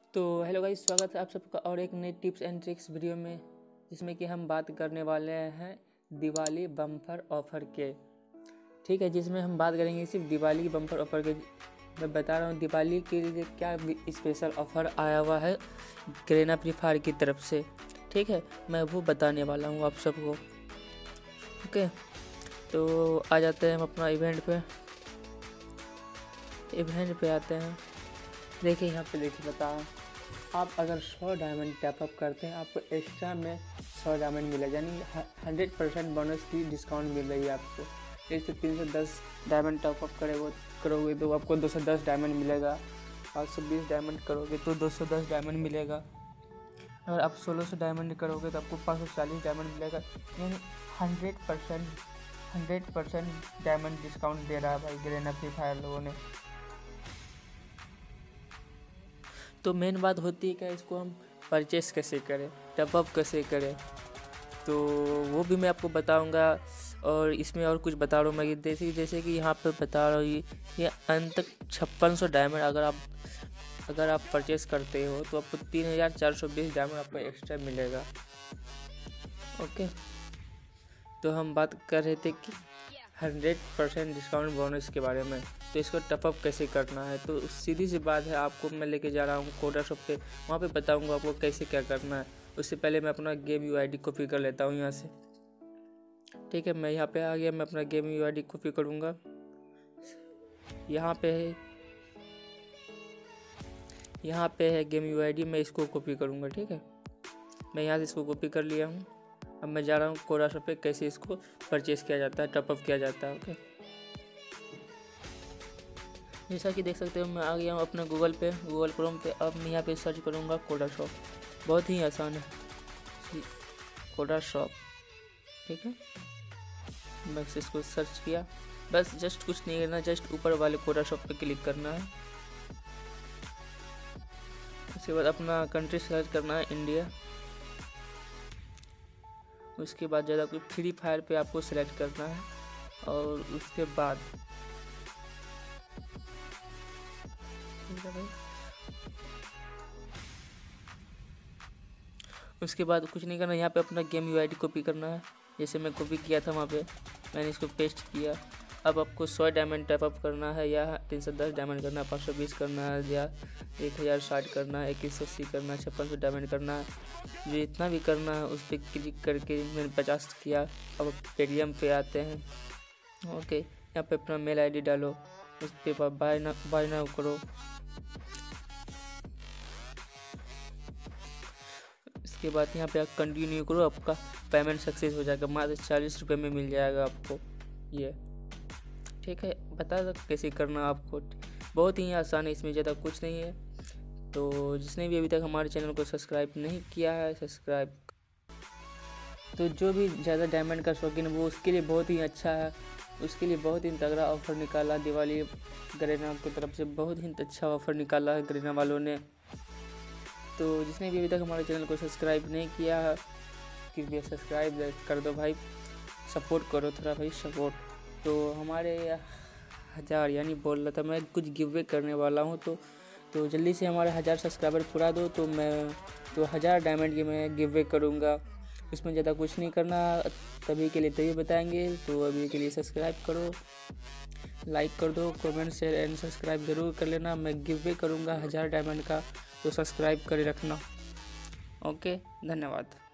तो hello guys, स्वागत है आप सबका और एक नई टिप्स एंड ट्रिक्स वीडियो में, जिसमें कि हम बात करने वाले हैं दिवाली बम्पर ऑफ़र के। ठीक है, जिसमें हम बात करेंगे सिर्फ दिवाली की बम्पर ऑफ़र के। मैं बता रहा हूँ दिवाली के लिए क्या स्पेशल ऑफ़र आया हुआ है गरीना फ्री फायर की तरफ से। ठीक है, मैं वो बताने वाला हूँ आप सबको। ओके, तो आ जाते हैं हम अपना इवेंट पे आते हैं। देखिए यहाँ पे देखिए बता, आप अगर 100 डायमंड टैपअप करते हैं आपको एक्स्ट्रा में 100 डायमंड मिलेगा, यानी 100% बोनस की डिस्काउंट मिल रही है आपको। जैसे 310 डायमंड टॉपअप करोगे तो आपको 210 डायमंड मिलेगा। 520 डायमंड करोगे तो 210 डायमंड मिलेगा। अगर आप 1600 डायमंड करोगे तो आपको 540 डायमंड मिलेगा। यानी 100% डायमंड डिस्काउंट दे रहा है भाई गरीना फ्री फायर लोगों ने। तो मेन बात होती है क्या, इसको हम परचेस कैसे करें, टॉपअप कैसे करें, तो वो भी मैं आपको बताऊंगा। और इसमें और कुछ बता रहा हूँ मैं, जैसे कि यहाँ पे बता रहा हूँ ये अंत तक 5600 डायमंड अगर आप परचेस करते हो तो आपको 3420 डायमंड आपको एक्स्ट्रा मिलेगा। ओके, तो हम बात कर रहे थे कि 100% डिस्काउंट बोनस के बारे में। तो इसको टॉपअप कैसे करना है, तो सीधी सी बात है, आपको मैं लेके जा रहा हूँ कोडा शॉप पे, वहाँ पे बताऊँगा आपको कैसे क्या करना है। उससे पहले मैं अपना गेम यूआईडी कॉपी कर लेता हूँ यहाँ से। ठीक है, मैं यहाँ पे आ गया, मैं अपना गेम यूआईडी कॉपी करूँगा। यहाँ पे है गेम यूआईडी, मैं इसको कॉपी करूँगा। ठीक है, मैं यहाँ से इसको कॉपी कर लिया हूँ। अब मैं जा रहा हूँ कोडा शॉप पे, कैसे इसको परचेस किया जाता है, टॉपअप किया जाता है। ओके, जैसा कि देख सकते हो मैं आ गया हूँ अपने गूगल क्रोम पे। अब मैं यहाँ पे सर्च करूँगा कोडा शॉप। बहुत ही आसान है कोडा शॉप। ठीक है, बस इसको सर्च किया, बस जस्ट कुछ नहीं करना, जस्ट ऊपर वाले कोडा शॉप पे क्लिक करना है। उसके बाद अपना कंट्री सेलेक्ट करना है, इंडिया। उसके बाद ज़्यादा कुछ फ्री फायर पे आपको सेलेक्ट करना है। और उसके बाद कुछ नहीं करना, यहाँ पे अपना गेम यूआईडी कॉपी करना है। जैसे मैं कॉपी किया था वहाँ पे मैंने इसको पेस्ट किया। अब आपको 100 डायमंड टॉपअप करना है, या 310 डायमंड करना है, 520 करना है, या 1060 करना है, 2180 करना है, 5600 डायमंड करना है। जो इतना भी करना है उस पर क्लिक करके मैंने 50 किया। अब पेटीएम पे आते हैं। ओके, यहाँ पे अपना मेल आईडी डालो, उस पर बाय नाउ करो। इसके बाद यहाँ पे आप कंटिन्यू करो, आपका पेमेंट सक्सेस हो जाएगा। मात्र 40 रुपये में मिल जाएगा आपको ये। ठीक है, बता दो कैसे करना आपको, बहुत ही आसान है, इसमें ज़्यादा कुछ नहीं है। तो जिसने भी अभी तक हमारे चैनल को सब्सक्राइब नहीं किया है, सब्सक्राइब। तो जो भी ज़्यादा डायमंड का शौकीन है वो उसके लिए बहुत ही अच्छा है, उसके लिए बहुत ही तगड़ा ऑफ़र निकाला दिवाली गरीना की तरफ से। बहुत ही अच्छा ऑफ़र निकाला है गरीना वालों ने। तो जिसने भी अभी तक हमारे चैनल को सब्सक्राइब नहीं किया है, कृपया सब्सक्राइब कर दो भाई, सपोर्ट करो थोड़ा भाई, सपोर्ट। तो हमारे 1000 यानी बोल रहा था मैं कुछ गिव अवे करने वाला हूँ, तो जल्दी से हमारे 1000 सब्सक्राइबर पूरा दो, तो मैं 1000 डायमंड की मैं गिव अवे करूँगा। उसमें ज़्यादा कुछ नहीं करना, तभी के लिए तभी बताएंगे। तो अभी के लिए सब्सक्राइब करो, लाइक कर दो, कमेंट शेयर एंड सब्सक्राइब ज़रूर कर लेना। मैं गिव अवे करूँगा 1000 डायमंड का, तो सब्सक्राइब कर रखना। ओके, धन्यवाद।